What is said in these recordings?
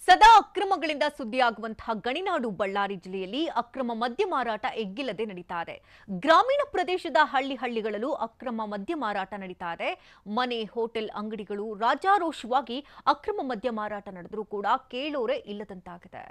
ಸದಾ ಅಕ್ರಮಗಳಿಂದ ಸುದ್ದಿಯಾಗುವಂತಹ ಗಣಿನಾಡು ಬಳ್ಳಾರಿ ಜಿಲ್ಲೆಯಲ್ಲಿ ಅಕ್ರಮ ಮದ್ಯ ಮಾರಾಟ ಎಗ್ಗಿಲ್ಲದೆ ನಡೀತಾ ಇದೆ. ಗ್ರಾಮೀಣ ಪ್ರದೇಶದ ಹಳ್ಳಿಗಳಲ್ಲೂ ಅಕ್ರಮ ಮದ್ಯ ಮಾರಾಟ ನಡೀತಾ ಇದೆ. ಮನೆ, ಹೋಟೆಲ್, ಅಂಗಡಿಗಳು ರಾಜಾರೋಷವಾಗಿ ಅಕ್ರಮ ಮದ್ಯ ಮಾರಾಟ ನಡೆದರೂ ಕೂಡ ಕೇಳೋರೆ ಇಲ್ಲದಂತಾಗಿದೆ.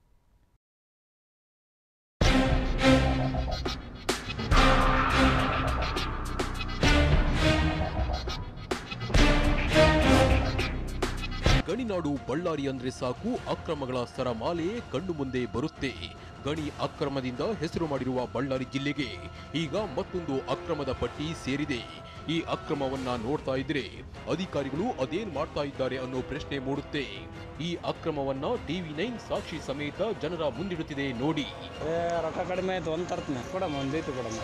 ಗಣಿನಾಡು ಬಳ್ಳಾರಿ ಅಂದ್ರೆ ಸಾಕು ಅಕ್ರಮಗಳ ಸರಮಾಲೆಯೇ ಕಣ್ಣು ಮುಂದೆ ಬರುತ್ತೆ. ಗಣಿ ಅಕ್ರಮದಿಂದ ಹೆಸರು ಮಾಡಿರುವ ಬಳ್ಳಾರಿ ಜಿಲ್ಲೆಗೆ ಈಗ ಮತ್ತೊಂದು ಅಕ್ರಮದ ಪಟ್ಟಿ ಸೇರಿದೆ. ಈ ಅಕ್ರಮವನ್ನ ನೋಡ್ತಾ ಇದ್ರೆ ಅಧಿಕಾರಿಗಳು ಅದೇನ್ ಮಾಡ್ತಾ ಇದ್ದಾರೆ ಅನ್ನೋ ಪ್ರಶ್ನೆ ಮೂಡುತ್ತೆ. ಈ ಅಕ್ರಮವನ್ನ TV9 ಸಾಕ್ಷಿ ಸಮೇತ ಜನರ ಮುಂದಿಡುತ್ತಿದೆ ನೋಡಿ. ರೊಕ್ಕ ಕಡಿಮೆ ಆಯ್ತು ಒಂದು ತರ್ತೀನಿ ಕೊಡಮ್ಮ, ಒಂದೈತು ಕೊಡಮ್ಮ.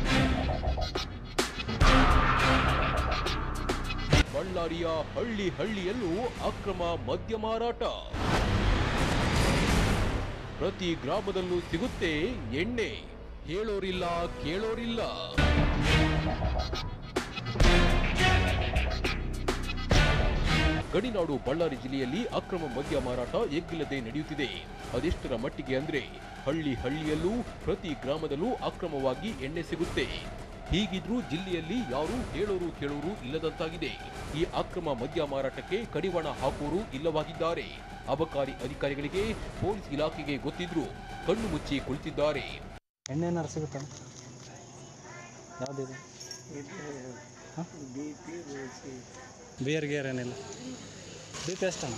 ಬಳ್ಳಾರಿಯ ಹಳ್ಳಿಯಲ್ಲೂ ಅಕ್ರಮ ಮದ್ಯ ಮಾರಾಟ. ಪ್ರತಿ ಗ್ರಾಮದಲ್ಲೂ ಸಿಗುತ್ತೆ ಎಣ್ಣೆ, ಹೇಳೋರಿಲ್ಲ ಕೇಳೋರಿಲ್ಲ. ಗಣಿನಾಡು ಬಳ್ಳಾರಿ ಜಿಲ್ಲೆಯಲ್ಲಿ ಅಕ್ರಮ ಮದ್ಯ ಮಾರಾಟ ಎಗ್ಗಿಲ್ಲದೆ ನಡೆಯುತ್ತಿದೆ. ಅದೆಷ್ಟರ ಮಟ್ಟಿಗೆ ಅಂದ್ರೆ ಹಳ್ಳಿಯಲ್ಲೂ ಪ್ರತಿ ಗ್ರಾಮದಲ್ಲೂ ಅಕ್ರಮವಾಗಿ ಎಣ್ಣೆ ಸಿಗುತ್ತೆ. ಹೀಗಿದ್ರೂ ಜಿಲ್ಲೆಯಲ್ಲಿ ಯಾರೂ ಹೇಳೋರು ಕೇಳೋರು ಇಲ್ಲದಂತಾಗಿದೆ. ಈ ಅಕ್ರಮ ಮದ್ಯ ಮಾರಾಟಕ್ಕೆ ಕಡಿವಾಣ ಹಾಕೋರು ಇಲ್ಲವಾಗಿದ್ದಾರೆ. ಅಬಕಾರಿ ಅಧಿಕಾರಿಗಳಿಗೆ ಪೊಲೀಸ್ ಇಲಾಖೆಗೆ ಗೊತ್ತಿದ್ರು ಕಣ್ಣು ಮುಚ್ಚಿ ಕುಳಿತಿದ್ದಾರೆ. ಎಣ್ಣೆನಾರು ಸಿಗುತ್ತಾ? ಯಾವುದಿದೆ? ಬಿಯರ್ ಗೇರ್ ಏನಿಲ್ಲ. BP ಎಷ್ಟಮ್ಮ?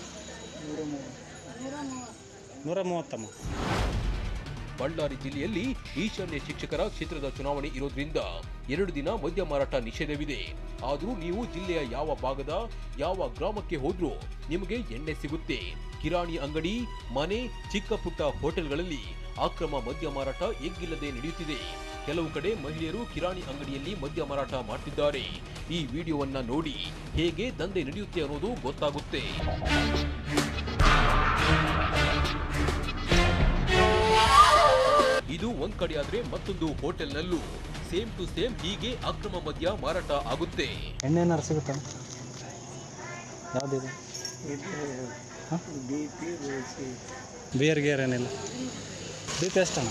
130. ಬಳ್ಳಾರಿ ಜಿಲ್ಲೆಯಲ್ಲಿ ಈಶಾನ್ಯ ಶಿಕ್ಷಕರ ಕ್ಷೇತ್ರದ ಚುನಾವಣೆ ಇರೋದ್ರಿಂದ 2 ದಿನ ಮದ್ಯ ಮಾರಾಟ ನಿಷೇಧವಿದೆ. ಆದರೂ ನೀವು ಜಿಲ್ಲೆಯ ಯಾವ ಭಾಗದ ಯಾವ ಗ್ರಾಮಕ್ಕೆ ಹೋದ್ರೂ ನಿಮಗೆ ಎಣ್ಣೆ ಸಿಗುತ್ತೆ. ಕಿರಾಣಿ ಅಂಗಡಿ, ಮನೆ, ಚಿಕ್ಕ ಪುಟ್ಟ ಹೋಟೆಲ್ಗಳಲ್ಲಿ ಅಕ್ರಮ ಮದ್ಯ ಮಾರಾಟ ಎಗ್ಗಿಲ್ಲದೆ ನಡೆಯುತ್ತಿದೆ. ಕೆಲವು ಕಡೆ ಮಹಿಳೆಯರು ಕಿರಾಣಿ ಅಂಗಡಿಯಲ್ಲಿ ಮದ್ಯ ಮಾರಾಟ ಮಾಡ್ತಿದ್ದಾರೆ. ಈ ವಿಡಿಯೋವನ್ನ ನೋಡಿ ಹೇಗೆ ದಂಧೆ ನಡೆಯುತ್ತೆ ಅನ್ನೋದು ಗೊತ್ತಾಗುತ್ತೆ. ಇದು ಒಂದ್ ಕಡೆ ಆದ್ರೆ ಮತ್ತೊಂದು ಹೋಟೆಲ್ನಲ್ಲೂ ಸೇಮ್ ಟು ಸೇಮ್ ಹೀಗೆ ಅಕ್ರಮ ಮದ್ಯ ಮಾರಾಟ ಆಗುತ್ತೆ. ಎಣ್ಣೆನಾರು ಸಿಗುತ್ತಾ? ಯಾವುದಿದೆ? ಬಿಯರ್ ಗೇರ್ ಏನಿಲ್ಲ. BP ಎಷ್ಟಮ್ಮ?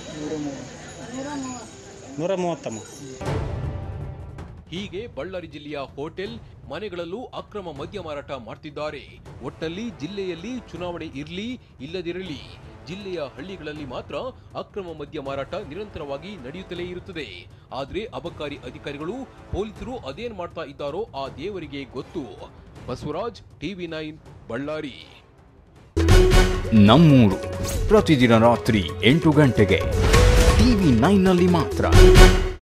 130. ಹೀಗೆ ಬಳ್ಳಾರಿ ಜಿಲ್ಲೆಯ ಹೋಟೆಲ್, ಮನೆಗಳಲ್ಲೂ ಅಕ್ರಮ ಮದ್ಯ ಮಾರಾಟ ಮಾಡ್ತಿದ್ದಾರೆ. ಒಟ್ಟಲ್ಲಿ ಜಿಲ್ಲೆಯಲ್ಲಿ ಚುನಾವಣೆ ಇರ್ಲಿ ಇಲ್ಲದಿರಲಿ ಜಿಲ್ಲೆಯ ಹಳ್ಳಿಗಳಲ್ಲಿ ಮಾತ್ರ ಅಕ್ರಮ ಮದ್ಯ ಮಾರಾಟ ನಿರಂತರವಾಗಿ ನಡೆಯುತ್ತಲೇ ಇರುತ್ತದೆ. ಆದ್ರೆ ಅಬಕಾರಿ ಅಧಿಕಾರಿಗಳು, ಪೊಲೀಸರು ಅದೇನ್ ಮಾಡ್ತಾ ಇದ್ದಾರೋ ಆ ದೇವರಿಗೆ ಗೊತ್ತು. ಬಸವರಾಜ್, TV9 ಬಳ್ಳಾರಿ. ನಮ್ಮೂರು ಪ್ರತಿದಿನ ರಾತ್ರಿ 8 ಗಂಟೆಗೆ TV9 ನಲ್ಲಿ ಮಾತ್ರ.